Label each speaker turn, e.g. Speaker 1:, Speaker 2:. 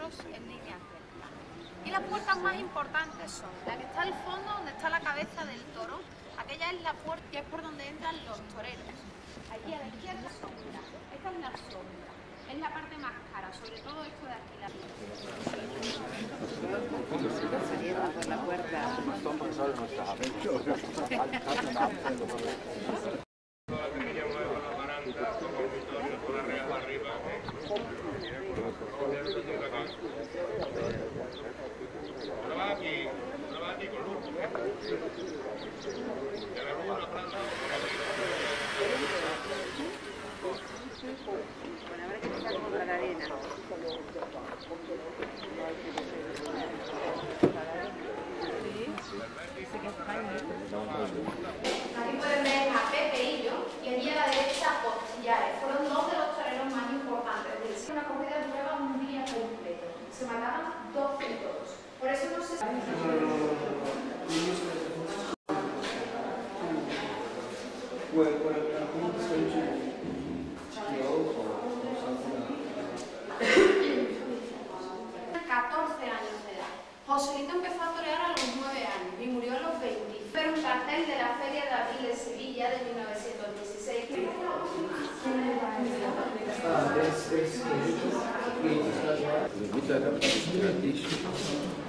Speaker 1: toros en línea recta. Y las puertas más importantes son la que está al fondo, donde está la cabeza del toro. Aquella es la puerta que es por donde entran los toreros. Allí a la izquierda sombra. Esta es la sombra. Es la parte más cara, sobre todo esto de aquí.
Speaker 2: Por la puerta. Bueno, habrá que empezar con la arena.
Speaker 1: Aquí pueden ver a Pepe y yo, y allí a la derecha Costillares. Fueron dos de los toreros más importantes del siglo. Una corrida duraba un día completo. Se mataban 12 toros. Por eso no se sabe. Joselito empezó a torear a los 9 años y murió a los 20. Pero un cartel de la Feria de Abril de Sevilla de 1916.
Speaker 3: Ah,